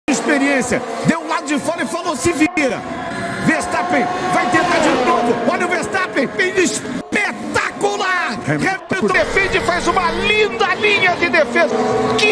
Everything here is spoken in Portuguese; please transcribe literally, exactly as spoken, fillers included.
experiência. Deu um lado de fora e falou, se vira. Verstappen vai tentar de novo. Olha o Verstappen, espetacular. Hamilton defende, faz uma linda linha de defesa. Que